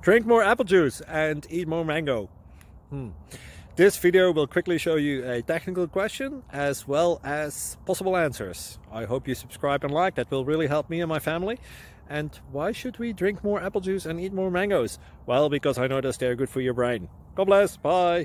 Drink more apple juice and eat more mango. This video will quickly show you a technical question as well as possible answers. I hope you subscribe and like, that will really help me and my family. And why should we drink more apple juice and eat more mangoes? Well, because I noticed they're good for your brain. God bless, bye!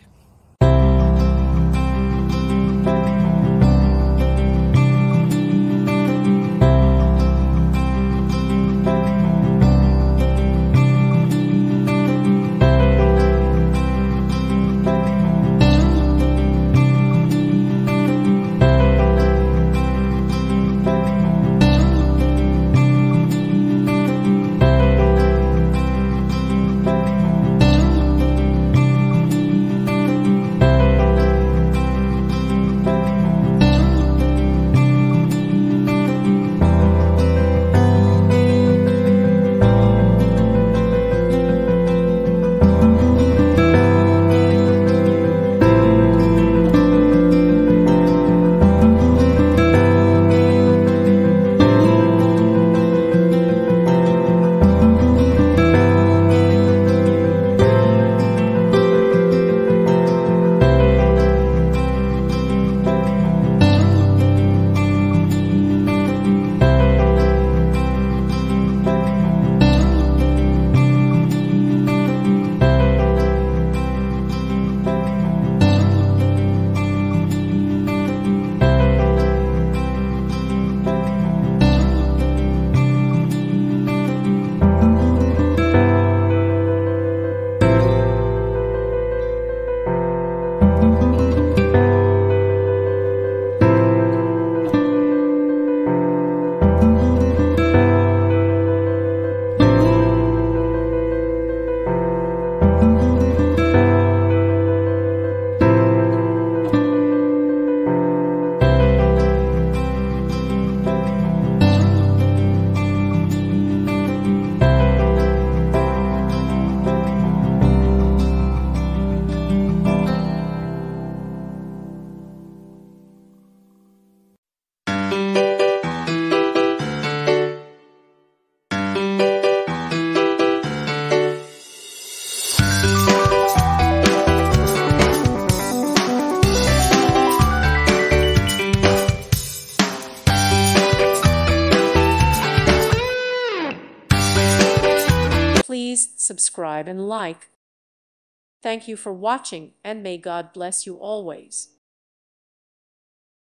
Please subscribe and like. Thank you for watching, and may God bless you always.